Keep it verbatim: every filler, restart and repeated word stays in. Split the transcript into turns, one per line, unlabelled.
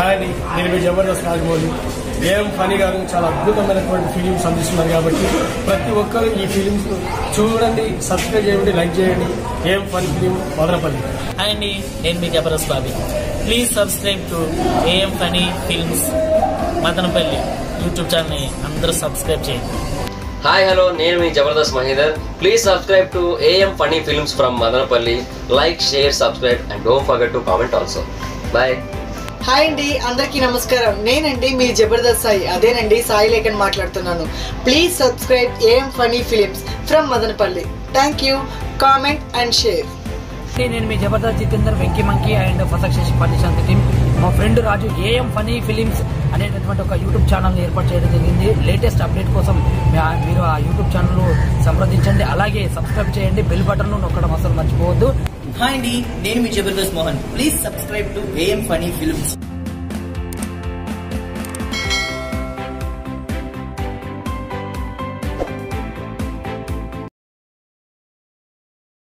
కానీ నేను మీ జబర్దస్త్ రాజమౌళి. ఏం ఫనీ గారు చాలా అద్భుతమైనటువంటి ఫిలిమ్స్ అందిస్తున్నారు కాబట్టి ప్రతి ఒక్కరు ఈ ఫిలిమ్స్ చూడండి, సబ్స్క్రైబ్ చేయండి, లైక్ చేయండి. ఏం ఫనీ ఫిలిం మదనపల్లి.
హాయ్ అండి, నేను మీ Jabardasth Bobby. Please subscribe to AM funny films Madanapalle YouTube ఛానల్ని అందరూ సబ్స్క్రైబ్ చేయండి.
హాయ్ హలో, నేను మీ Jabardasth Mahender. Please subscribe to AM funny films from Madanapalle. Like, share, subscribe and don't forget to comment also. Bye.
Hi అండి, అందరికీ నమస్కారం. నేనండి మీ జబర్దస్త్ సాయి, అదేనండి సాయి లేఖన్ మాట్లాడుతున్నాను. Please subscribe AM funny films from Madanapalle. Thank you. Comment and share.
నేను మీ జబర్దస్త్ జితేందర్, వెంకీ మంకీ అండ్ ఫసక్షేష్ పనిశాంతి టీం. మా friend Raju AM funny films అనేటటువంటి ఒక యూట్యూబ్ ఛానల్ని ఏర్పాటు చేయడం జరిగింది. లేటెస్ట్ అప్డేట్ కోసం మీరు ఆ యూట్యూబ్ ఛానల్ సంప్రదించండి. అలాగే సబ్స్క్రైబ్ చేయండి, బెల్ బటన్ నొక్కడం అసలు మర్చిపోవద్దు.
హాయ్ అండి, నేను మీ Jabardasth Mohan. Please subscribe to AM funny films.